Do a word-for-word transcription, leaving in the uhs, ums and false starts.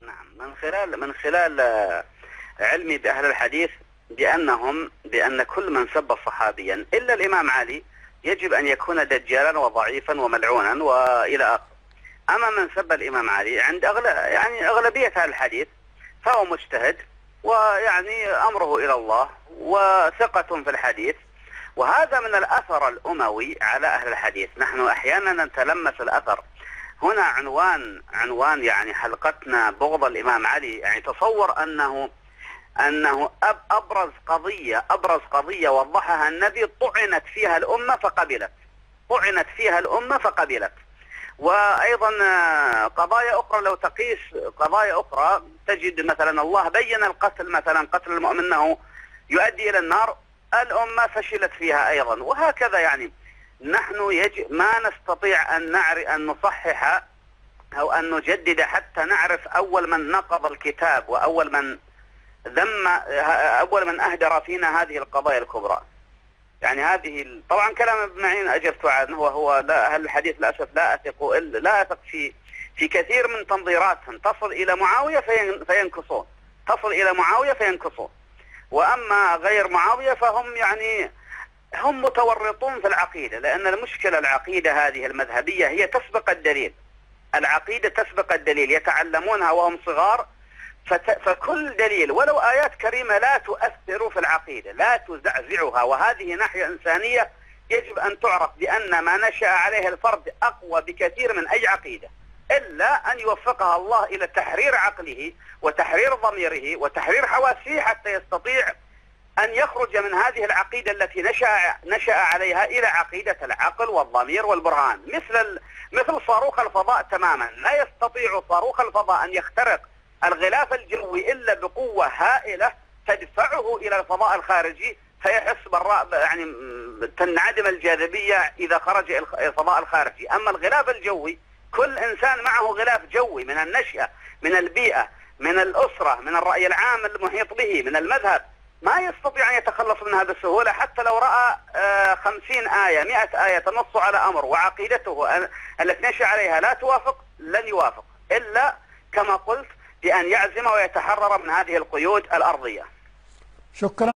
نعم، من خلال من خلال علمي بأهل الحديث بأنهم بأن كل من سب صحابيا إلا الإمام علي يجب أن يكون دجالا وضعيفا وملعونا وإلى آخره. أما من سب الإمام علي عند أغلب يعني أغلبية أهل الحديث فهو مجتهد ويعني أمره إلى الله وثقة في الحديث، وهذا من الأثر الأموي على أهل الحديث. نحن أحيانا نتلمس الأثر. هنا عنوان عنوان يعني حلقتنا بغض الإمام علي. يعني تصور أنه أنه أبرز قضية أبرز قضية وضحها النبي طعنت فيها الأمة فقبلت طعنت فيها الأمة فقبلت وأيضا قضايا أخرى، لو تقيس قضايا أخرى تجد مثلا الله بين القتل، مثلا قتل المؤمن أنه يؤدي إلى النار، الأمة فشلت فيها أيضا، وهكذا. يعني نحن يجب ما نستطيع أن نعرف أن نصحح أو أن نجدد حتى نعرف أول من نقض الكتاب وأول من ذم أول من أهدر فينا هذه القضايا الكبرى. يعني هذه طبعا كلام ابن معين أجبت عنه، وهو لا أهل الحديث للأسف لا أثق إلا لا أثق في في كثير من تنظيراتهم تصل إلى معاوية فينكصون تصل إلى معاوية فينكصون وأما غير معاوية فهم يعني هم متورطون في العقيدة، لأن المشكلة العقيدة هذه المذهبية هي تسبق الدليل. العقيدة تسبق الدليل، يتعلمونها وهم صغار، فكل دليل ولو آيات كريمة لا تؤثر في العقيدة، لا تزعزعها. وهذه ناحية إنسانية يجب أن تعرف بأن ما نشأ عليه الفرد أقوى بكثير من أي عقيدة، إلا أن يوفقها الله إلى تحرير عقله وتحرير ضميره وتحرير حواسه حتى يستطيع أن يخرج من هذه العقيدة التي نشأ نشأ عليها إلى عقيدة العقل والضمير والبرهان. مثل مثل صاروخ الفضاء تماما، لا يستطيع صاروخ الفضاء أن يخترق الغلاف الجوي إلا بقوة هائلة تدفعه إلى الفضاء الخارجي فيحس بالرأ يعني تنعدم الجاذبية إذا خرج الفضاء الخارجي. أما الغلاف الجوي كل إنسان معه غلاف جوي من النشأة، من البيئة، من الأسرة، من الرأي العام المحيط به، من المذهب، ما يستطيع أن يتخلص منها بسهولة. حتى لو رأى خمسين آية مئة آية تنص على أمر وعقيدته التي نشأ عليها لا توافق، لن يوافق إلا كما قلت بأن يعزم ويتحرر من هذه القيود الأرضية. شكرا.